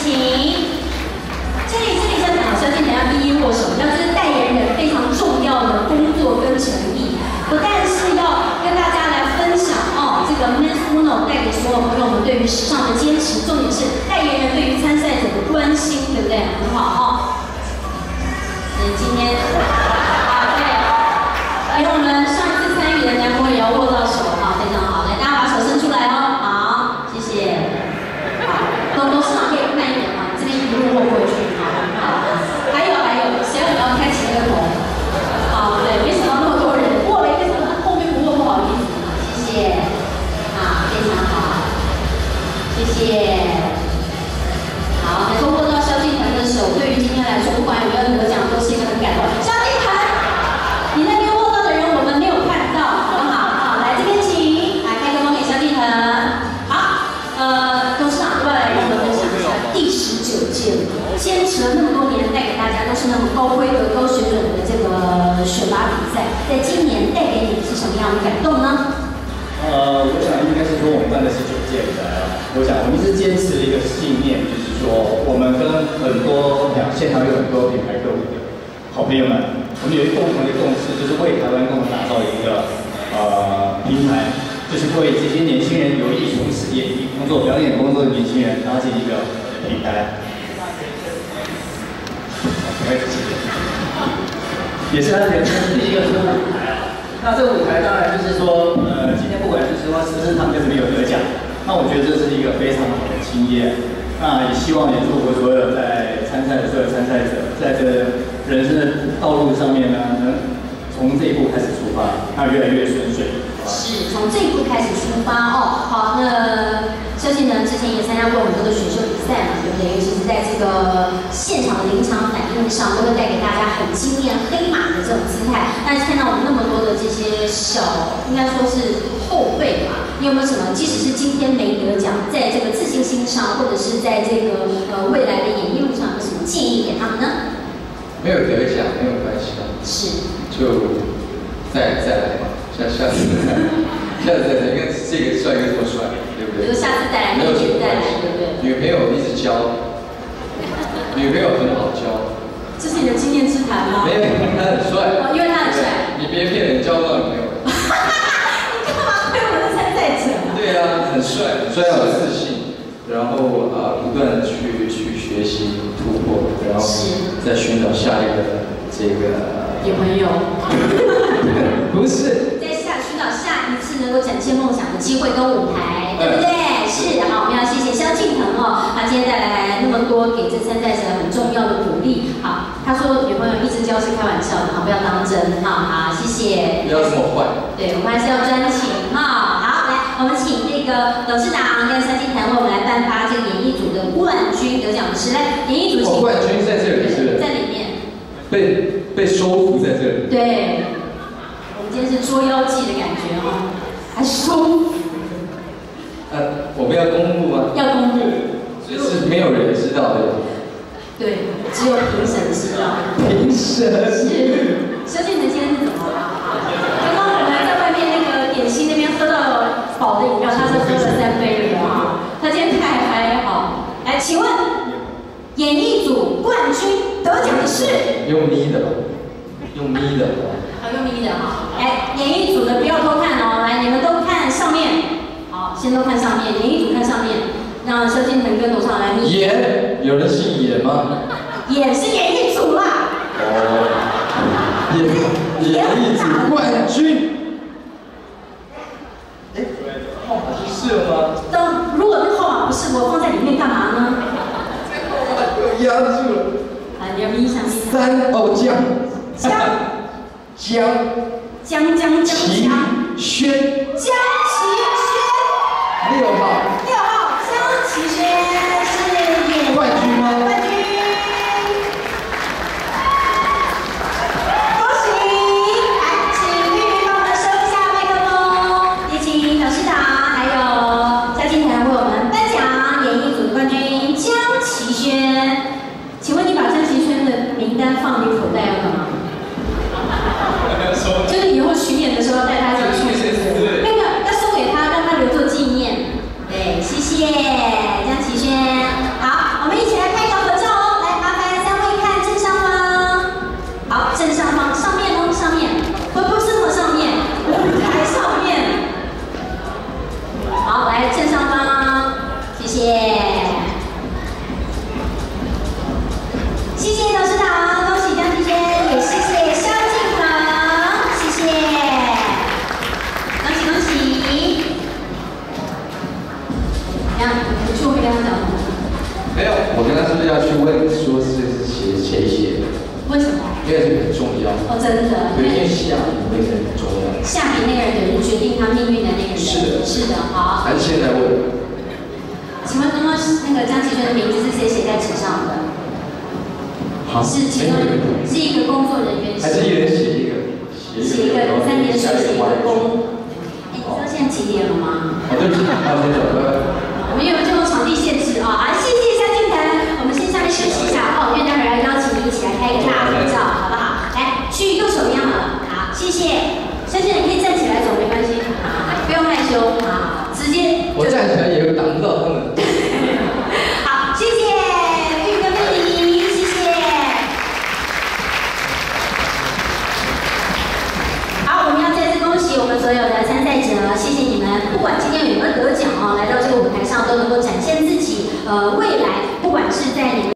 请。这里是萧敬腾要一一握手，那这是代言人非常重要的工作跟诚意，不但是要跟大家来分享这个 Men's Uno 带给所有朋友们对于时尚的坚持，重点是代言人对于参赛者的关心，对不对？很好所以今天对，因为我们上一次参与的男模也要握到手非常好，来大家把手伸出来好，谢谢。好，董事长可以慢一点这边一路握过去，好。还有，谁要开启那个头？好，对，没想到那么多人握了一个，后面不握不好意思，谢谢。非常好，谢谢。好，能够握到萧敬腾的手，对于今天来说，不管有没有得奖，都是一个很感动。萧敬腾，你那边握到的人我们没有看到，好不好？好，来这边请，来开个光给萧敬腾。好，董事长要不要来跟我们分享一下第19届，坚持了那么多年，带给大家都是那么高规格、高水准的这个选拔比赛，在今年带给你是什么样的感动呢？ 我想应该是说我们办的19届比赛我想我们一直坚持一个信念，就是说我们跟很多现场有很多品牌客户的好朋友们，我们有一共同的共识，就是为台湾共同打造一个平台，就是为这些年轻人有意从事演艺工作、表演工作的年轻人搭建一个平台。也是他人生第一个出舞台那这个舞台当然就是说，今天不管是说是他们在这边有得奖，那我觉得这是一个非常好的经验。那也希望也祝福所有在参赛的所有参赛者，在这人生的道路上面呢，能从这一步开始出发，那越来越顺遂。 是从这一步开始出发好，那萧敬腾之前也参加过很多的选秀比赛嘛，对不对？尤其是在这个现场的临场反应上，都会带给大家很惊艳黑马的这种姿态。但是看到我们那么多的这些应该说是后辈嘛，你有没有什么？即使是今天没得奖，在这个自信心上，或者是在这个未来的演艺路上，有什么建议给他们呢？ 没有得奖没有关系是， 就再来嘛。下次再来，因为这个帅跟多帅，对不对？ 就下次再来，没有再来，对不对？ 女朋友一直教，女朋友很好教。 这是你的经验之谈吗？ 没有，他很帅。 因为他很帅。 你别骗人，交不到女朋友。 你干嘛推我的参赛者？ 对啊，很帅，很帅，要有自信，然后不断的去学习突破，然后再寻找下一个这个女朋友。 不是。 寻找下一次能够展现梦想的机会跟舞台，对不对？是，好，我们要谢谢萧敬腾他今天带来那么多给这参赛者很重要的鼓励。好，他说女朋友一直教是开玩笑的，不要当真。好，谢谢。 不要这么坏。对， 我们还是要专情好，来，我们请那个董事长跟萧敬腾为我们来颁发这个演艺组的冠军得奖的是来演艺组请。 冠军在这里是。 在里面。 被收服在这里。 对。今天是捉妖记的感觉还收。 我们要公布吗？ 要公布。 所以是没有人知道的。 对，只有评审知道。 评审是。萧敬腾今天是怎么了？刚刚我们在外面那个点心那边喝到饱的饮料，他是喝了3杯了他今天太嗨好。来，请问演艺组冠军得奖的是？ 用咪的吧。用咪的。 用咪的来，演艺组的不要偷看来，你们都看上面。好，先都看上面，演艺组看上面，让萧敬腾跟董事长来咪。 演，有人姓演吗？ 演是演艺组啦。 演艺组冠军。号码是了吗？ 如果那个号码不是，我放在里面干嘛呢？ 被压住了。 你要咪一下。 江齐轩，6号， 江齐轩是演冠军吗？ 冠军，恭喜！来，请玉玉帮我们收一下麦克风，也请董事长还有萧敬腾为我们颁奖演艺组的冠军江齐轩。请问你把江齐轩的名单放你口袋要干嘛？就是以后巡演的时候带他一起去，那个要送给他，让他留作纪念。对， 谢谢董事长，恭喜江启轩，也谢谢萧敬腾，谢谢，恭喜恭喜。怎样？你去我跟他讲什么？ 没有，我跟他是不是要去问说是谁写的？ 为什么？ 因为这个很重要。 哦，真的。 对，因为下笔那个人很重要。 下笔那个人等于决定他命运的那个人。 是的， 是的，好。 还是现在问？ 请问刚刚那个江启轩的名字是谁写在纸上的？ 好， 是其中是一个工作人员， 还是一人写一个 3点水写一个工。哎，你知道现在几点了吗？ 哦，对不起，还有先走，拜拜。 我们有这种场地限制啊！谢谢萧敬腾，我们先下面休息一下哦，因为待会儿要邀请你一起来拍一个大合照，好不好？来，去右手边好了，好，谢谢。萧敬腾可以站起来走，没关系，不用害羞，好，直接。 我站起来也挡不到他们。 好，谢谢玉哥妹你，谢谢。好，我们要再次恭喜我们所有的参赛者，谢谢你们，不管今天有没有得奖哦，来到这个舞台上都能够展现自己，未来不管是在你们。